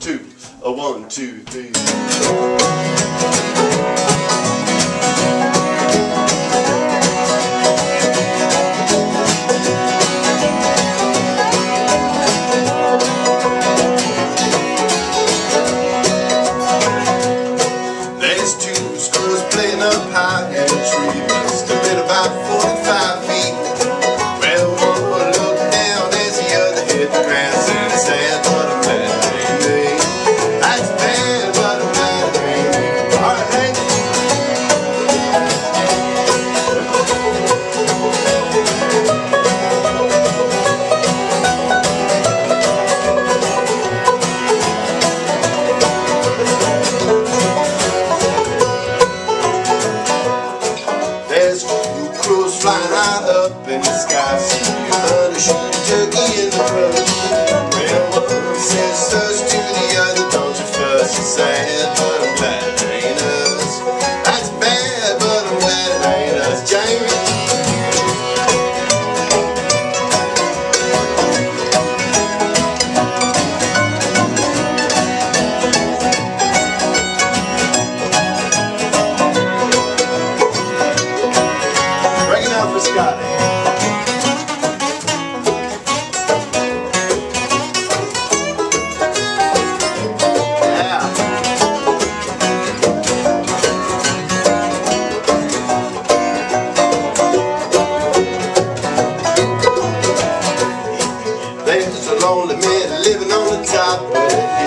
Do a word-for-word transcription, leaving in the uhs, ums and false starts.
two, a one, two, three. There's two squirrels playing up high in a tree, must have been about forty-five feet. Well, one looked down as the other hit the ground, and it's sad, but I'm glad it ain't me. That's bad, but I'm glad it ain't me. All right, thank you. There's two crows flying high up in the sky. See you hunt or shoot a turkey in the brush. Well, one says sus to the other, don't you fuss. It's sad, but I'm glad it ain't us. That's bad, but I'm glad it ain't us. Jamie. Break it out for Scotty. Yeah. There's a lonely man living on the top of the hill.